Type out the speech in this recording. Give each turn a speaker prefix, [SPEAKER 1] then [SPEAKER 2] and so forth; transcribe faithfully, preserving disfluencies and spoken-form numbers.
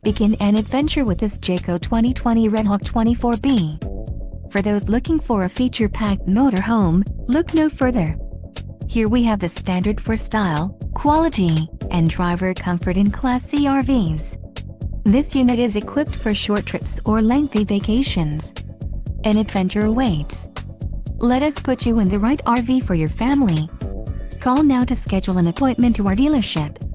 [SPEAKER 1] Begin an adventure with this Jayco twenty twenty Redhawk twenty-four B. For those looking for a feature-packed motorhome, look no further. Here we have the standard for style, quality, and driver comfort in Class C R Vs. This unit is equipped for short trips or lengthy vacations. An adventure awaits. Let us put you in the right R V for your family. Call now to schedule an appointment to our dealership.